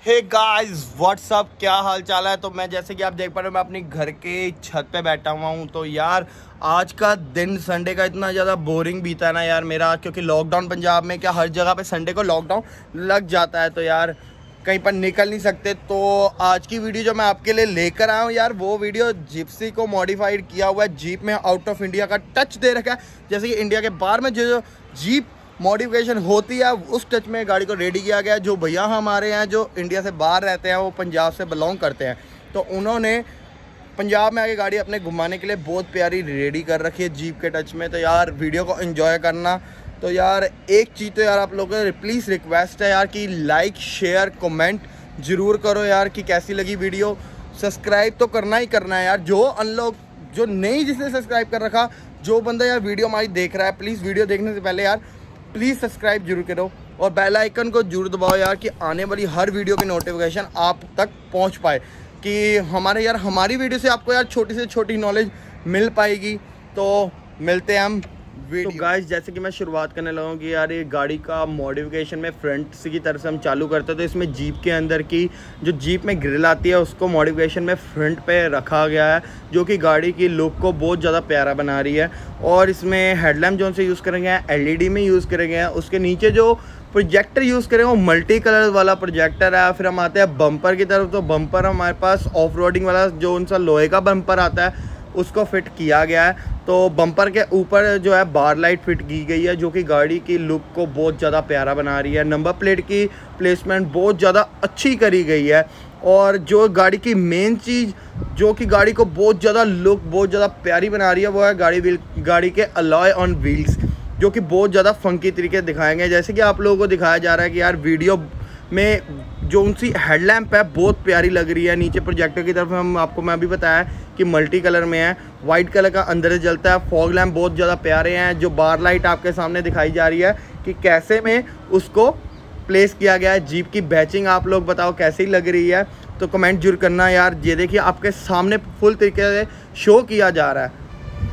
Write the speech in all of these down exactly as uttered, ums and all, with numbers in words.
Hey guys what's up, क्या हाल चाल है। तो मैं जैसे कि आप देख पा रहे हो, मैं अपनी घर के छत पे बैठा हुआ हूँ। तो यार आज का दिन संडे का इतना ज़्यादा बोरिंग बीता है ना यार मेरा, क्योंकि लॉकडाउन पंजाब में क्या हर जगह पे संडे को लॉकडाउन लग जाता है। तो यार कहीं पर निकल नहीं सकते। तो आज की वीडियो जो मैं आपके लिए लेकर आया हूँ यार, वो वीडियो जिप्सी को मॉडिफाइड किया हुआ है। जीप में आउट ऑफ इंडिया का टच दे रखा है, जैसे कि इंडिया के बाहर में जो जो जीप मॉडिफिकेशन होती है उस टच में गाड़ी को रेडी किया गया है। जो भैया हमारे हैं जो इंडिया से बाहर रहते हैं, वो पंजाब से बिलोंग करते हैं, तो उन्होंने पंजाब में आके गाड़ी अपने घुमाने के लिए बहुत प्यारी रेडी कर रखी है जीप के टच में। तो यार वीडियो को एंजॉय करना। तो यार एक चीज़ तो यार आप लोगों को प्लीज़ रिक्वेस्ट है यार कि लाइक शेयर कमेंट ज़रूर करो यार कि कैसी लगी वीडियो। सब्सक्राइब तो करना ही करना है यार। जो अनलॉक जो नहीं जिसने सब्सक्राइब कर रखा, जो बंदा यार वीडियो हमारी देख रहा है, प्लीज़ वीडियो देखने से पहले यार प्लीज़ सब्सक्राइब जरूर करो और बेल आइकन को जरूर दबाओ यार कि आने वाली हर वीडियो की नोटिफिकेशन आप तक पहुंच पाए, कि हमारे यार हमारी वीडियो से आपको यार छोटी से छोटी नॉलेज मिल पाएगी। तो मिलते हैं हम वीडियो। तो गाइस जैसे कि मैं शुरुआत करने लगा हूँ कि यार ये गाड़ी का मॉडिफिकेशन में फ्रंट से की तरफ से हम चालू करते हैं। तो इसमें जीप के अंदर की जो जीप में ग्रिल आती है उसको मॉडिफिकेशन में फ्रंट पे रखा गया है, जो कि गाड़ी की लुक को बहुत ज़्यादा प्यारा बना रही है। और इसमें हेडलैम्प जो से यूज़ करेंगे एलईडी में यूज़ करेंगे। उसके नीचे जो प्रोजेक्टर यूज़ करेंगे वो मल्टी कलर वाला प्रोजेक्टर है। फिर हम आते हैं बम्पर की तरफ। तो बम्पर हमारे पास ऑफ रोडिंग वाला जो उनसा लोहे का बम्पर आता है उसको फिट किया गया है। तो बम्पर के ऊपर जो है बार लाइट फिट की गई है, जो कि गाड़ी की लुक को बहुत ज़्यादा प्यारा बना रही है। नंबर प्लेट की प्लेसमेंट बहुत ज़्यादा अच्छी करी गई है। और जो गाड़ी की मेन चीज़ जो कि गाड़ी को बहुत ज़्यादा लुक बहुत ज़्यादा प्यारी बना रही है, वो है गाड़ी व्हील गाड़ी के अलॉय ऑन व्हील्स, जो कि बहुत ज़्यादा फंकी तरीके से दिखाए गए। जैसे कि आप लोगों को दिखाया जा रहा है कि यार वीडियो में जो उनसी हेडलैम्प है बहुत प्यारी लग रही है। नीचे प्रोजेक्टर की तरफ हम आपको मैं भी बताया कि मल्टी कलर में है, वाइट कलर का अंदर से जलता है। फॉग लैम्प बहुत ज़्यादा प्यारे हैं। जो बार लाइट आपके सामने दिखाई जा रही है कि कैसे में उसको प्लेस किया गया है। जीप की बैचिंग आप लोग बताओ कैसी लग रही है, तो कमेंट जरूर करना यार। ये देखिए आपके सामने फुल तरीके से शो किया जा रहा है।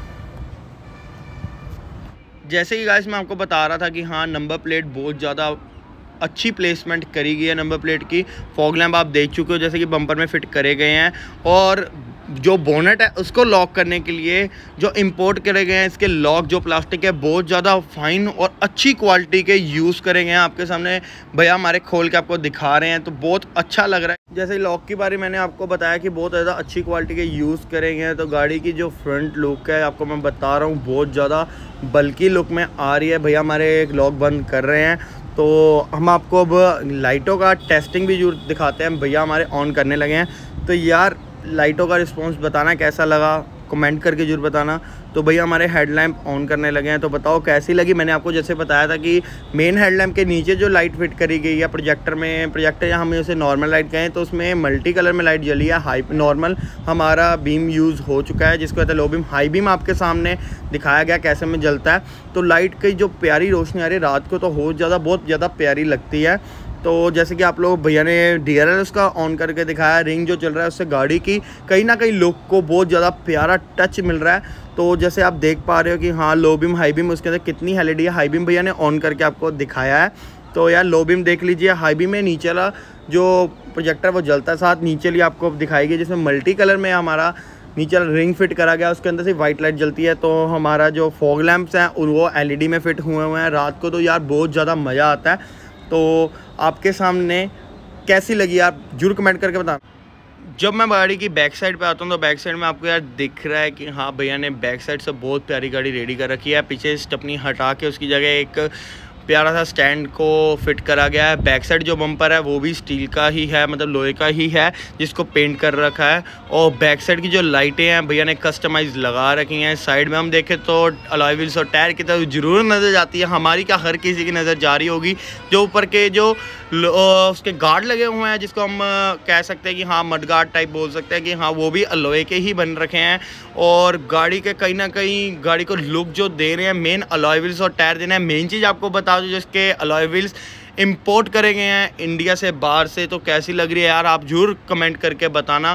जैसे कि गाइस मैं आपको बता रहा था कि हाँ नंबर प्लेट बहुत ज़्यादा अच्छी प्लेसमेंट करी गई है नंबर प्लेट की। फॉग लैम्प आप देख चुके हो जैसे कि बम्पर में फिट करे गए हैं। और जो बोनेट है उसको लॉक करने के लिए जो इंपोर्ट करे गए हैं इसके लॉक जो प्लास्टिक है बहुत ज़्यादा फाइन और अच्छी क्वालिटी के यूज़ करे गए हैं। आपके सामने भैया हमारे खोल के आपको दिखा रहे हैं, तो बहुत अच्छा लग रहा है। जैसे लॉक की बारे मैंने आपको बताया कि बहुत ज़्यादा अच्छी क्वालिटी के यूज़ करेंगे हैं। तो गाड़ी की जो फ्रंट लुक है आपको मैं बता रहा हूँ बहुत ज़्यादा बल्कि लुक में आ रही है। भैया हमारे एक लॉक बंद कर रहे हैं, तो हम आपको अब लाइटों का टेस्टिंग भी जरूर दिखाते हैं। भैया हमारे ऑन करने लगे हैं। तो यार लाइटों का रिस्पांस बताना कैसा लगा, कमेंट करके जरूर बताना। तो भैया हमारे हेडलैम्प ऑन करने लगे हैं, तो बताओ कैसी लगी। मैंने आपको जैसे बताया था कि मेन हेडलैम्प के नीचे जो लाइट फिट करी गई है प्रोजेक्टर में, प्रोजेक्टर हम उसे नॉर्मल लाइट कहें, तो उसमें मल्टी कलर में लाइट जली है। हाई नॉर्मल हमारा बीम यूज़ हो चुका है जिसको कहते हैं लो बीम। हाई बीम आपके सामने दिखाया गया कैसे में जलता है। तो लाइट की जो प्यारी रोशनी आ रही है रात को तो बहुत ज़्यादा बहुत ज़्यादा प्यारी लगती है। तो जैसे कि आप लोग भैया ने डी आर एल उसका ऑन करके दिखाया, रिंग जो चल रहा है उससे गाड़ी की कहीं ना कहीं लुक को बहुत ज़्यादा प्यारा टच मिल रहा है। तो जैसे आप देख पा रहे हो कि हाँ लो बीम हाई बीम उसके अंदर कितनी एल ई डी है। हाई बीम भैया ने ऑन करके आपको दिखाया है। तो यार लो बीम देख लीजिए। हाई बीम में नीचे वाला जो प्रोजेक्टर वो जलता है, साथ नीचे लिए आपको दिखाएगी जिसमें मल्टी कलर में हमारा नीचे रिंग फिट करा गया, उसके अंदर से वाइट लाइट जलती है। तो हमारा जो फॉग लैम्प्स हैं वो एल ई डी में फिट हुए हुए हैं रात को। तो यार बहुत ज़्यादा मज़ा आता है। तो आपके सामने कैसी लगी आप जरूर कमेंट करके बताना। जब मैं गाड़ी की बैक साइड पे आता हूँ तो बैक साइड में आपको यार दिख रहा है कि हाँ भैया ने बैक साइड से बहुत प्यारी गाड़ी रेडी कर रखी है। पीछे स्टेपनी हटा के उसकी जगह एक प्यारा सा स्टैंड को फिट करा गया है। बैक साइड जो बम्पर है वो भी स्टील का ही है, मतलब लोहे का ही है, जिसको पेंट कर रखा है। और बैक साइड की जो लाइटें हैं भैया ने कस्टमाइज लगा रखी हैं। साइड में हम देखें तो अलॉय व्हील्स और टायर की तरफ जरूर नज़र जाती है। हमारी क्या हर किसी की नज़र जा रही होगी। जो ऊपर के जो उसके गार्ड लगे हुए हैं जिसको हम कह सकते हैं कि हाँ मड गार्ड टाइप बोल सकते हैं कि हाँ वो भी लोहे के ही बन रखे हैं। और गाड़ी के कहीं ना कहीं गाड़ी को लुक जो दे रहे हैं मेन अलॉय व्हील्स और टायर देना है। मेन चीज़ आपको बता दो जिसके अलॉय व्हील्स इंपोर्ट करे गए हैं इंडिया से बाहर से, तो कैसी लग रही है यार आप जरूर कमेंट करके बताना।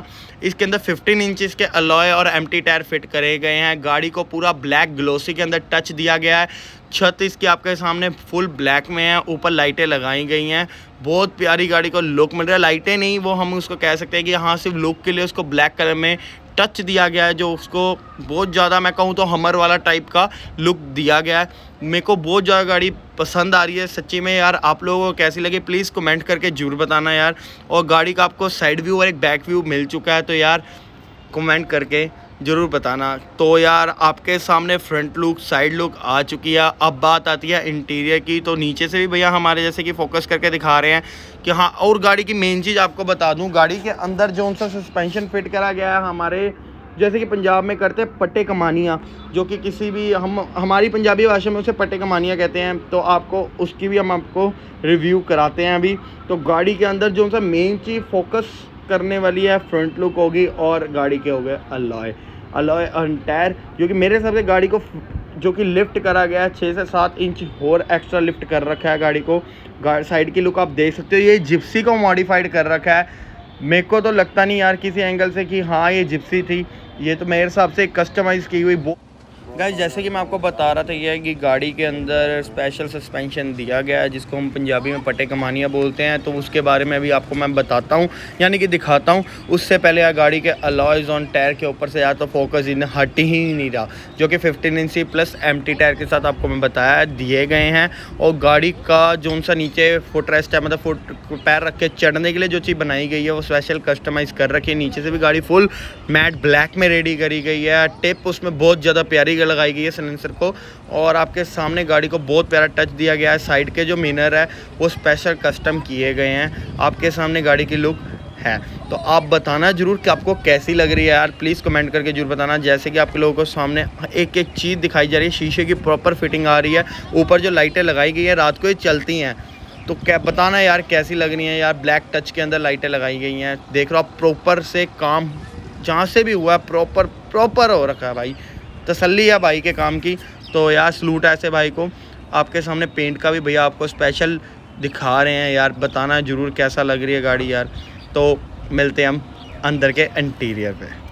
इसके अंदर फिफ्टीन इंचज़ के अलॉय और एम्प्टी टायर फिट करे गए हैं। गाड़ी को पूरा ब्लैक ग्लोसी के अंदर टच दिया गया है। छत इसकी आपके सामने फुल ब्लैक में है, ऊपर लाइटें लगाई गई हैं। बहुत प्यारी गाड़ी को लुक मिल रहा है। लाइटें नहीं, वो हम उसको कह सकते हैं कि हाँ सिर्फ लुक के लिए उसको ब्लैक कलर में टच दिया गया है, जो उसको बहुत ज़्यादा मैं कहूँ तो हमर वाला टाइप का लुक दिया गया है। मेरे को बहुत ज़्यादा गाड़ी पसंद आ रही है सच्ची में यार। आप लोगों को कैसी लगी प्लीज़ कमेंट करके ज़रूर बताना यार। और गाड़ी का आपको साइड व्यू और एक बैक व्यू मिल चुका है, तो यार कमेंट करके ज़रूर बताना। तो यार आपके सामने फ्रंट लुक, साइड लुक आ चुकी है। अब बात आती है इंटीरियर की, तो नीचे से भी भैया हमारे जैसे कि फोकस करके दिखा रहे हैं कि हाँ। और गाड़ी की मेन चीज़ आपको बता दूं, गाड़ी के अंदर जो सा सस्पेंशन फिट करा गया है हमारे जैसे कि पंजाब में करते हैं पट्टे कमानियाँ, जो कि किसी भी हम हमारी पंजाबी भाषा में उसे पट्टे कमानियाँ कहते हैं। तो आपको उसकी भी हम आपको रिव्यू कराते हैं अभी। तो गाड़ी के अंदर जो सा मेन चीज़ फोकस करने वाली है फ्रंट लुक होगी, और गाड़ी के हो गए अलॉय अलॉय और टायर, जो कि मेरे हिसाब से गाड़ी को जो कि लिफ्ट करा गया है छः से सात इंच और एक्स्ट्रा लिफ्ट कर रखा है गाड़ी को। गाड़ी साइड की लुक आप देख सकते हो, ये जिप्सी को मॉडिफाइड कर रखा है। मेरे को तो लगता नहीं यार किसी एंगल से कि हाँ ये जिप्सी थी, ये तो मेरे हिसाब से कस्टमाइज़ की हुई। गाइस जैसे कि मैं आपको बता रहा था ये है कि गाड़ी के अंदर स्पेशल सस्पेंशन दिया गया है, जिसको हम पंजाबी में पट्टे कमानियाँ बोलते हैं। तो उसके बारे में भी आपको मैं बताता हूँ, यानी कि दिखाता हूँ। उससे पहले यार गाड़ी के अलॉयज़ ऑन टायर के ऊपर से यार तो फोकस इन हट ही नहीं रहा, जो कि फिफ्टीन इंची प्लस एम्प्टी टायर के साथ आपको मैं बताया दिए गए हैं। और गाड़ी का जो सा नीचे फुट रेस्ट है, मतलब फुट पैर रख के चढ़ने के लिए जो चीज़ बनाई गई है वो स्पेशल कस्टमाइज़ कर रखी है। नीचे से भी गाड़ी फुल मैट ब्लैक में रेडी करी गई है। टिप उसमें बहुत ज़्यादा प्यारी लगाई गई है सिलेंसर को। और आपके सामने गाड़ी को बहुत प्यारा टच दिया गया है। साइड के जो मिरर है वो स्पेशल कस्टम किए गए हैं। आपके सामने गाड़ी की लुक है, तो आप बताना ज़रूर कि आपको कैसी लग रही है यार, प्लीज़ कमेंट करके जरूर बताना। जैसे कि आपके लोगों को सामने एक एक चीज़ दिखाई जा रही है, शीशे की प्रॉपर फिटिंग आ रही है। ऊपर जो लाइटें लगाई गई है रात को ही चलती हैं, तो क्या बताना यार कैसी लग रही है यार। ब्लैक टच के अंदर लाइटें लगाई गई हैं, देख रहे हो आप। प्रॉपर से काम जहाँ से भी हुआ है प्रॉपर प्रॉपर हो रखा है भाई, तसल्ली है भाई के काम की। तो यार सलूट है ऐसे भाई को। आपके सामने पेंट का भी भैया आपको स्पेशल दिखा रहे हैं यार, बताना ज़रूर कैसा लग रही है गाड़ी यार। तो मिलते हैं हम अंदर के इंटीरियर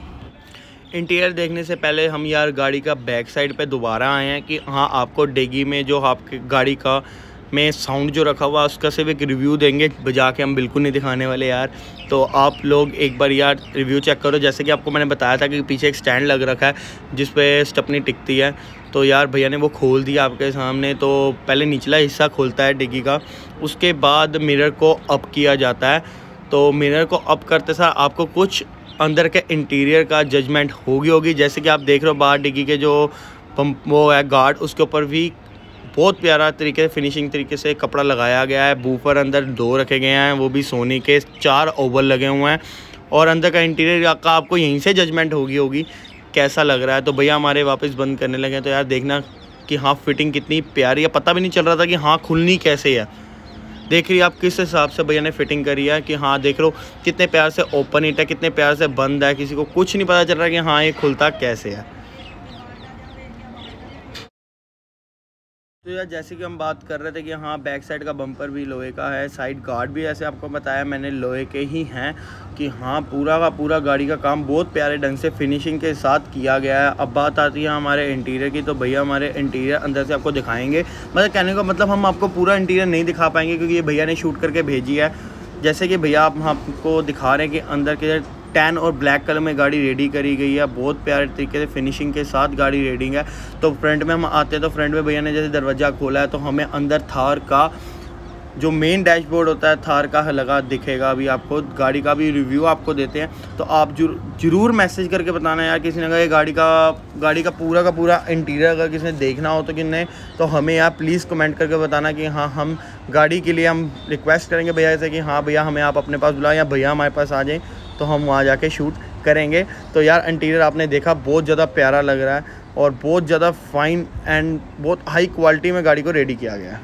पे। इंटीरियर देखने से पहले हम यार गाड़ी का बैक साइड पे दोबारा आए हैं कि हाँ आपको डेगी में जो आपकी गाड़ी का में साउंड जो रखा हुआ उसका सिर्फ एक रिव्यू देंगे, बजा के हम बिल्कुल नहीं दिखाने वाले यार। तो आप लोग एक बार यार रिव्यू चेक करो। जैसे कि आपको मैंने बताया था कि पीछे एक स्टैंड लग रखा है जिस पे स्टेपनी टिकती है, तो यार भैया ने वो खोल दिया आपके सामने। तो पहले निचला हिस्सा खोलता है डिग्गी का, उसके बाद मिरर को अप किया जाता है। तो मिरर को अप करते सार आपको कुछ अंदर के इंटीरियर का जजमेंट होगी होगी जैसे कि आप देख रहे हो बाहर डिग्गी के जो पंप वो है गार्ड, उसके ऊपर भी बहुत प्यारा तरीके से फिनिशिंग तरीके से कपड़ा लगाया गया है। बूफर अंदर दो रखे गए हैं, वो भी सोनी के, चार ओवल लगे हुए हैं। और अंदर का इंटीरियर का आपको यहीं से जजमेंट होगी होगी कैसा लग रहा है। तो भैया हमारे वापस बंद करने लगे, तो यार देखना कि हाँ फिटिंग कितनी प्यारी है। पता भी नहीं चल रहा था कि हाँ खुलनी कैसे है। देख रही आप किस हिसाब से भैया ने फिटिंग करी है कि हाँ देख लो कितने प्यार से ओपन इट है, कितने प्यार से बंद है। किसी को कुछ नहीं पता चल रहा कि हाँ ये खुलता कैसे है। तो यार जैसे कि हम बात कर रहे थे कि हाँ बैक साइड का बम्पर भी लोहे का है, साइड गार्ड भी ऐसे आपको बताया मैंने लोहे के ही हैं कि हाँ पूरा का पूरा गाड़ी का काम बहुत प्यारे ढंग से फिनिशिंग के साथ किया गया है। अब बात आती है हमारे इंटीरियर की, तो भैया हमारे इंटीरियर अंदर से आपको दिखाएंगे। मतलब कहने का मतलब हम आपको पूरा इंटीरियर नहीं दिखा पाएंगे क्योंकि ये भैया ने शूट करके भेजी है। जैसे कि भैया आप आपको दिखा रहे हैं कि अंदर के टैन और ब्लैक कलर में गाड़ी रेडी करी गई है, बहुत प्यारे तरीके से फिनिशिंग के साथ गाड़ी रेडिंग है। तो फ्रंट में हम आते हैं तो फ्रंट में भैया ने जैसे दरवाज़ा खोला है तो हमें अंदर थार का जो मेन डैशबोर्ड होता है थार का लगा दिखेगा। अभी आपको गाड़ी का भी रिव्यू आपको देते हैं, तो आप जरूर मैसेज करके बताना यार किसी ने कहा ये गाड़ी का गाड़ी का पूरा का पूरा इंटीरियर अगर किसी ने देखना हो तो कि नहीं, तो हमें यार प्लीज़ कमेंट करके बताना कि हाँ हम गाड़ी के लिए हम रिक्वेस्ट करेंगे भैया से कि हाँ भैया हमें आप अपने पास बुलाएं या भैया हमारे पास आ जाएँ, तो हम वहाँ जाके शूट करेंगे। तो यार इंटीरियर आपने देखा बहुत ज़्यादा प्यारा लग रहा है और बहुत ज़्यादा फाइन एंड बहुत हाई क्वालिटी में गाड़ी को रेडी किया गया है।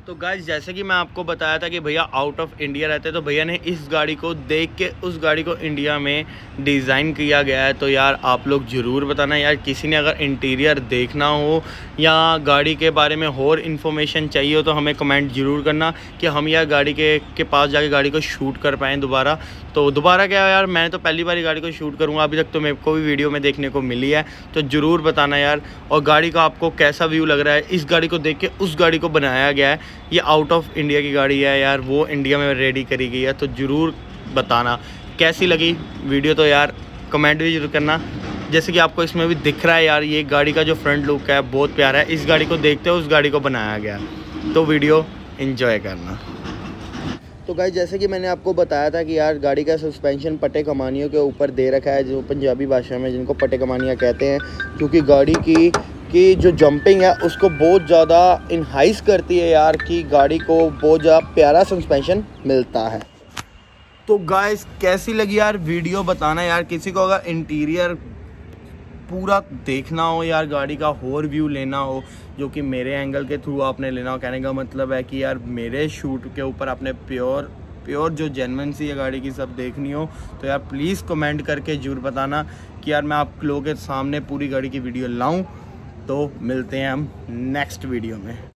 तो गाइस जैसे कि मैं आपको बताया था कि भैया आउट ऑफ इंडिया रहते हैं, तो भैया ने इस गाड़ी को देख के उस गाड़ी को इंडिया में डिज़ाइन किया गया है। तो यार आप लोग ज़रूर बताना यार, किसी ने अगर इंटीरियर देखना हो या गाड़ी के बारे में और इन्फॉर्मेशन चाहिए हो तो हमें कमेंट ज़रूर करना कि हम यार गाड़ी के के पास जाके गाड़ी को शूट कर पाएँ दोबारा। तो दोबारा क्या यार, मैं तो पहली बार गाड़ी को शूट करूँगा, अभी तक तो मेरे को भी वीडियो में देखने को मिली है। तो ज़रूर बताना यार, और गाड़ी का आपको कैसा व्यू लग रहा है। इस गाड़ी को देख के उस गाड़ी को बनाया गया है, ये आउट ऑफ इंडिया की गाड़ी है यार, वो इंडिया में रेडी करी गई है। तो ज़रूर बताना कैसी लगी वीडियो, तो यार कमेंट भी जरूर करना। जैसे कि आपको इसमें भी दिख रहा है यार, ये गाड़ी का जो फ्रंट लुक है बहुत प्यारा है। इस गाड़ी को देखते हुए उस गाड़ी को बनाया गया, तो वीडियो एंजॉय करना। तो गाइस जैसे कि मैंने आपको बताया था कि यार गाड़ी का सस्पेंशन पट्टे कमानियों के ऊपर दे रखा है, जो पंजाबी भाषा में जिनको पट्टे कमानियाँ कहते हैं, क्योंकि गाड़ी की की जो जंपिंग है उसको बहुत ज़्यादा इनहाइस करती है यार, कि गाड़ी को बहुत ज़्यादा प्यारा सस्पेंशन मिलता है। तो गाइस कैसी लगी यार वीडियो बताना यार। किसी को अगर इंटीरियर पूरा देखना हो यार, गाड़ी का और व्यू लेना हो जो कि मेरे एंगल के थ्रू आपने लेना हो, कहने का मतलब है कि यार मेरे शूट के ऊपर आपने प्योर प्योर जो जेन्युइन सी है गाड़ी की सब देखनी हो, तो यार प्लीज़ कमेंट करके जरूर बताना कि यार मैं आप लोगों के सामने पूरी गाड़ी की वीडियो लाऊं। तो मिलते हैं हम नेक्स्ट वीडियो में।